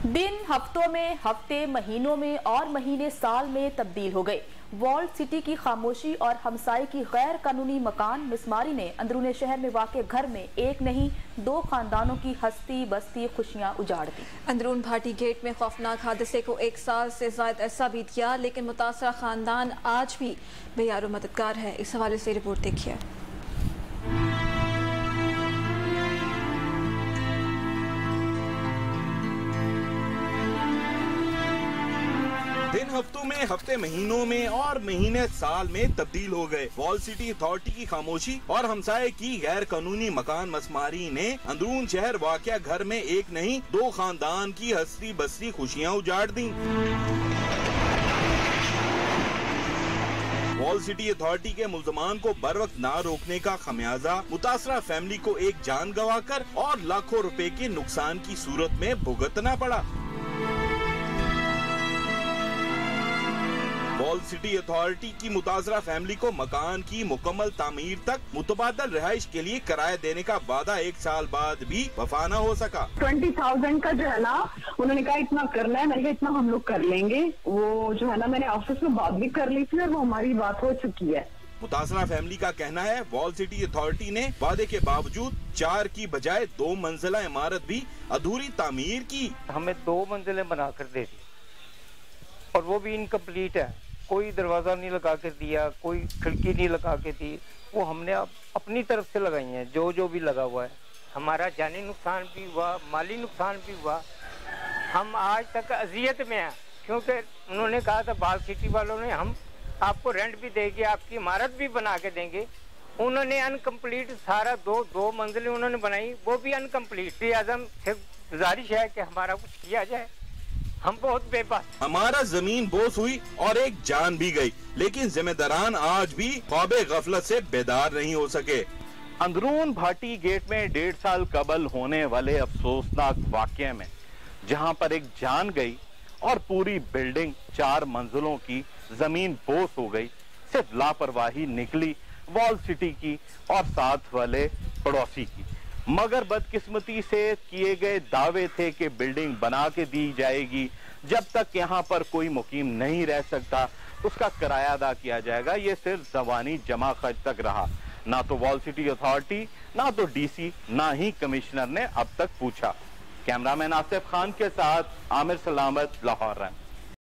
दिन हफ्तों में, हफ्ते महीनों में और महीने साल में तब्दील हो गए। वॉल्ड सिटी की खामोशी और हमसाई की गैर कानूनी मकान मिसमारी ने अंदरून शहर में वाक़े घर में एक नहीं दो खानदानों की हस्ती बस्ती खुशियां उजाड़ दी। अंदरून भाटी गेट में खौफनाक हादसे को 1 साल से ज़ायद अरसा बीत गया, लेकिन मुतासरा खानदान आज भी बेयारो मददगार है। इस हवाले से रिपोर्ट देखिए। दिन हफ्तों में, हफ्ते महीनों में और महीने साल में तब्दील हो गए। वॉल सिटी अथॉरिटी की खामोशी और हमसाये की गैर कानूनी मकान मसमारी ने अंदरून शहर वाक़या घर में एक नहीं दो खानदान की हस्ती बस्ती खुशियां उजाड़ दी। वॉल सिटी अथॉरिटी के मुल्जमान को बर वक्त ना रोकने का खमियाजा मुतासरा फैमिली को एक जान गंवाकर और लाखों रुपए के नुकसान की सूरत में भुगतना पड़ा। वॉल सिटी अथॉरिटी की मुतासरा फैमिली को मकान की मुकम्मल तामीर तक मुतबादल रिहाइश के लिए किराया देने का वादा 1 साल बाद भी वफा न हो सका। 20,000 का जो है ना, उन्होंने कहा इतना करना है। मैंने कहा इतना हम लोग कर लेंगे। वो जो है ना, मैंने ऑफिस में बात भी कर ली थी और वो हमारी बात हो चुकी है। मुतासरा फैमिली का कहना है वॉल सिटी अथॉरिटी ने वादे के बावजूद 4 की बजाय 2 मंजिला इमारत भी अधूरी तामीर की। हमें 2 मंजिलें बनाकर दे दी और वो भी इनकम्प्लीट है। कोई दरवाजा नहीं लगा के दिया, कोई खिड़की नहीं लगा के दी। वो हमने अपनी तरफ से लगाई हैं, जो भी लगा हुआ है। हमारा जानी नुकसान भी हुआ, माली नुकसान भी हुआ। हम आज तक अजियत में हैं, क्योंकि उन्होंने कहा था वॉल सिटी वालों ने हम आपको रेंट भी देंगे, आपकी इमारत भी बना के देंगे। उन्होंने अनकम्प्लीट सारा दो मंजिलें उन्होंने बनाई, वो भी अनकम्प्लीट। आजम से गुजारिश है कि हमारा कुछ किया जाए, हम बहुत बेबस। हमारा जमीन बोस हुई और एक जान भी गई, लेकिन जिम्मेदारान आज भी ख्वाबे गफलत से बेदार नहीं हो सके। अंदरून भाटी गेट में 1.5 साल कबल होने वाले अफसोसनाक वाक़ये में जहां पर एक जान गई और पूरी बिल्डिंग 4 मंजिलों की जमीन बोस हो गई, सिर्फ लापरवाही निकली वॉल सिटी की और साथ वाले पड़ोसी की। मगर बदकिस्मती से किए गए दावे थे कि बिल्डिंग बना के दी जाएगी, जब तक यहाँ पर कोई मुकीम नहीं रह सकता उसका किराया अदा किया जाएगा। ये सिर्फ ज़बानी जमा खर्च तक रहा। ना तो वॉल सिटी अथॉरिटी, ना तो डीसी, ना ही कमिश्नर ने अब तक पूछा। कैमरामैन आसिफ खान के साथ आमिर सलामत, लाहौर।